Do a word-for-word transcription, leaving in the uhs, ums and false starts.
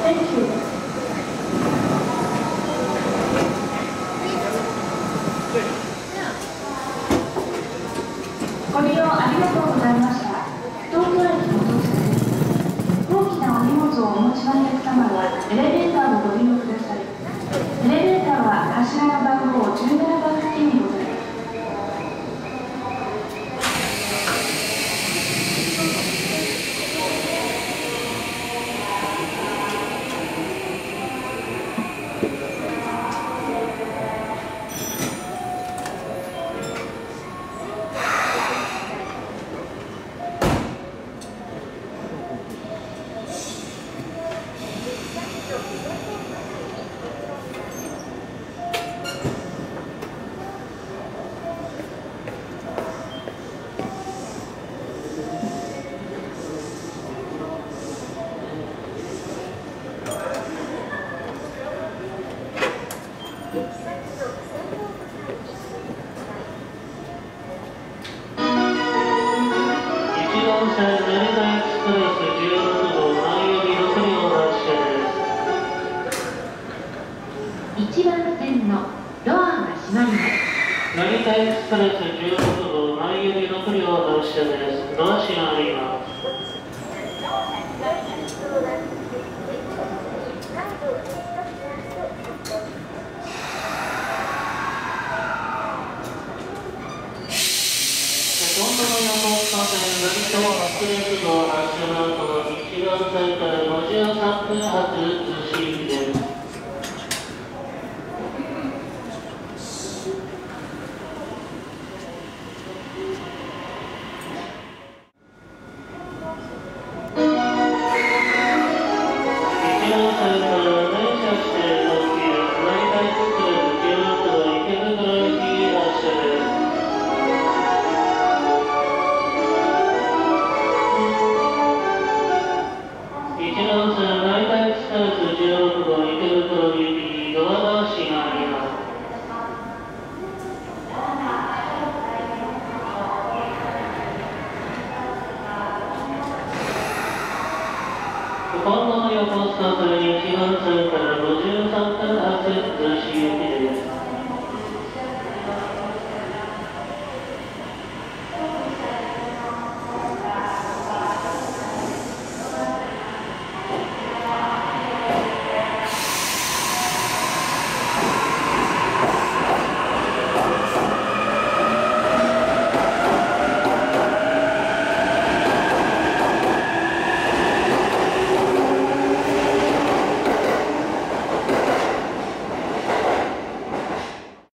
Thank you. ご利用ありがとうございました。東京駅の到着です。大きなお荷物をお持ちのお客様はエレベーターをご利用ください。エレベーターは柱の番号じゅうななばん付近にございます。いちばん線のドアが閉まります。成田エクスプレスじゅうろく号前よりろくりょう発車です。ドア閉まります。今度の横須賀線成田エクスプレス号発車の後のいちばん線からごじゅうさんぷん発通信